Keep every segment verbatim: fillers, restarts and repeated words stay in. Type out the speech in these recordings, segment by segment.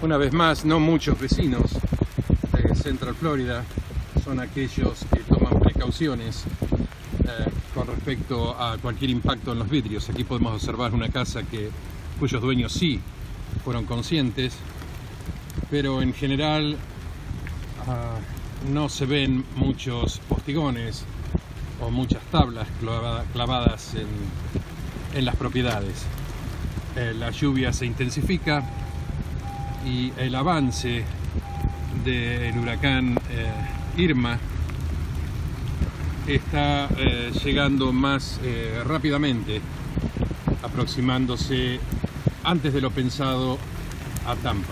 Una vez más, no muchos vecinos de Central Florida son aquellos que toman precauciones eh, con respecto a cualquier impacto en los vidrios. Aquí podemos observar una casa que, cuyos dueños sí fueron conscientes, pero en general uh, no se ven muchos postigones o muchas tablas clavadas en, en las propiedades. Eh, la lluvia se intensifica y el avance del huracán eh, Irma está eh, llegando más eh, rápidamente, aproximándose antes de lo pensado a Tampa.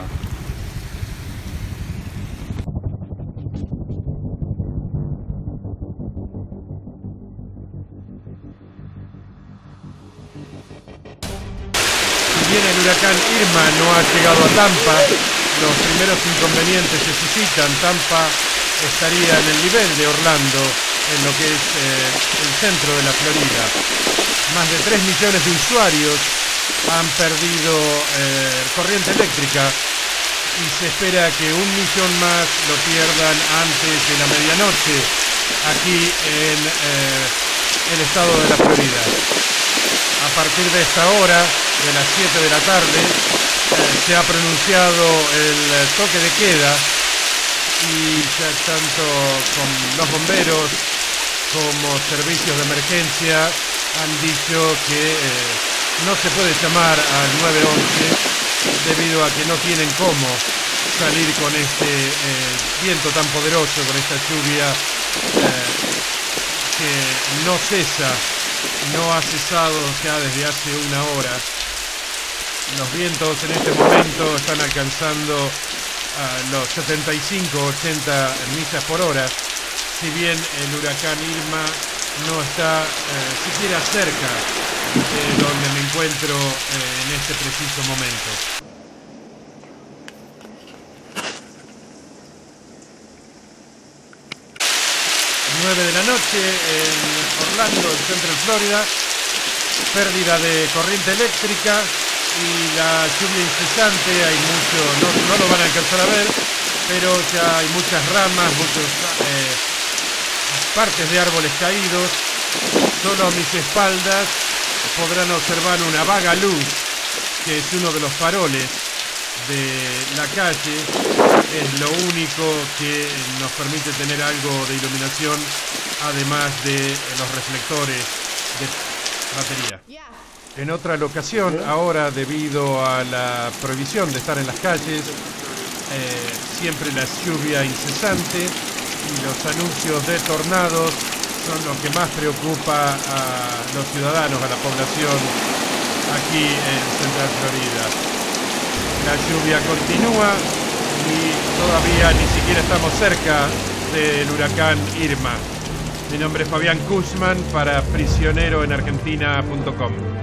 Si bien el huracán Irma no ha llegado a Tampa, los primeros inconvenientes se suscitan. Tampa estaría en el nivel de Orlando, en lo que es eh, el centro de la Florida. Más de tres millones de usuarios han perdido eh, corriente eléctrica y se espera que un millón más lo pierdan antes de la medianoche aquí en eh, el estado de la Florida. A partir de esta hora, de las siete de la tarde, eh, se ha pronunciado el toque de queda y ya tanto con los bomberos como servicios de emergencia han dicho que eh, no se puede llamar al nueve once debido a que no tienen cómo salir con este eh, viento tan poderoso, con esta lluvia eh, que no cesa, no ha cesado ya desde hace una hora. Los vientos en este momento están alcanzando uh, los setenta y cinco a ochenta millas por hora, si bien el huracán Irma no está eh, siquiera cerca de donde me encuentro eh, en este preciso momento. nueve de la noche en Orlando, en Central Florida, pérdida de corriente eléctrica y la lluvia incesante. Hay mucho, no, no lo van a alcanzar a ver, pero ya hay muchas ramas, muchas eh, partes de árboles caídos. Solo a mis espaldas podrán observar una vaga luz, que es uno de los faroles de la calle. Es lo único que nos permite tener algo de iluminación, además de los reflectores de batería. En otra locación, ahora debido a la prohibición de estar en las calles, eh, siempre la lluvia incesante y los anuncios de tornados son lo que más preocupa a los ciudadanos, a la población aquí en Central Florida. La lluvia continúa y todavía ni siquiera estamos cerca del huracán Irma. Mi nombre es Fabián Kussman para prisionero en argentina punto com.